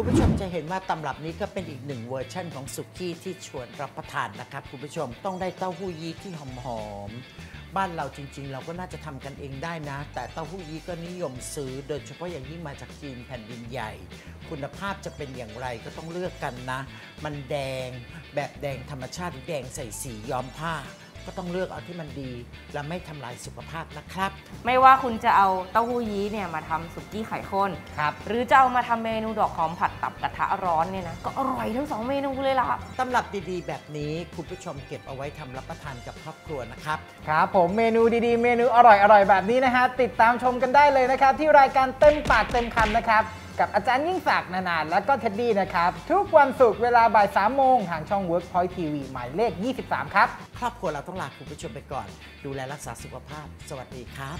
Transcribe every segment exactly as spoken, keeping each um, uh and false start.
คุณผู้ชมจะเห็นว่าตำรับนี้ก็เป็นอีกหนึ่งเวอร์ชั่นของสุกี้ที่ชวนรับประทานนะครับคุณผู้ชมต้องได้เต้าหู้ยี้ที่หอมๆบ้านเราจริงๆเราก็น่าจะทำกันเองได้นะแต่เต้าหู้ยี้ก็นิยมซื้อโดยเฉพาะอย่างยิ่งมาจากจีนแผ่นดินใหญ่คุณภาพจะเป็นอย่างไรก็ต้องเลือกกันนะมันแดงแบบแดงธรรมชาติหรือแดงใส่สีย้อมผ้าก็ต้องเลือกเอาที่มันดีและไม่ทำลายสุขภาพนะครับไม่ว่าคุณจะเอาเต้าหู้ยี้เนี่ยมาทำสุกี้ไข่ข้นครับหรือจะเอามาทำเมนูดอกหอมผัดตับกระทะร้อนเนี่ยนะก็อร่อยทั้งสองเมนูเลยล่ะตำรับดีๆแบบนี้คุณผู้ชมเก็บเอาไว้ทำรับประทานกับครอบครัวนะครับครับผมเมนูดีๆเมนูอร่อยๆแบบนี้นะฮะติดตามชมกันได้เลยนะครับที่รายการเต็มปากเต็มคำนะครับกับอาจารย์ยิ่งศักดิ์นานาและก็เท็ดดี้นะครับทุกวันศุกร์เวลาบ่ายสามโมงทางช่อง Workpoint ที วี หมายเลขยี่สิบสามครับครอบครัวเราต้องลาคุณผู้ชมไปก่อนดูแลรักษาสุขภาพสวัสดีครับ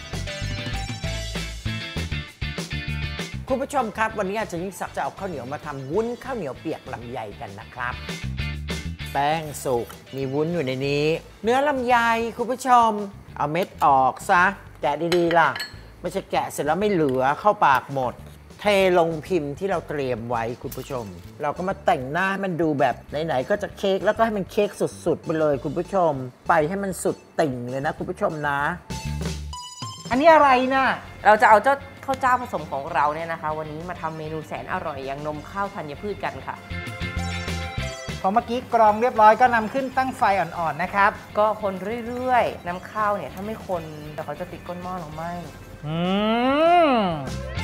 คุณผู้ชมครับวันนี้อาจารย์ยิ่งศักดิ์จะเอาข้าวเหนียวมาทำวุ้นข้าวเหนียวเปียกลำไยกันนะครับแป้งสุกมีวุ้นอยู่ในนี้เนื้อลำไยคุณผู้ชมเอาเม็ดออกซะแกะดีๆล่ะไม่ใช่แกะเสร็จแล้วไม่เหลือเข้าปากหมดเทลงพิมพ์ที่เราเตรียมไว้คุณผู้ชมเราก็มาแต่งหน้าให้มันดูแบบไหนๆก็จะเค้กแล้วก็ให้มันเค้กสุดๆไปเลยคุณผู้ชมไปให้มันสุดติ่งเลยนะคุณผู้ชมนะอันนี้อะไรนะเราจะเอาเจ้าข้าวเจ้าผสมของเราเนี่ยนะคะวันนี้มาทำเมนูแสนอร่อยอย่างนมข้าวธัญพืชกันค่ะพอเมื่อกี้กรองเรียบร้อยก็นำขึ้นตั้งไฟอ่อนๆนะครับก็คนเรื่อยๆน้ำข้าวเนี่ยถ้าไม่คนแต่เขาจะติดก้นหม้อหรือไม่อืม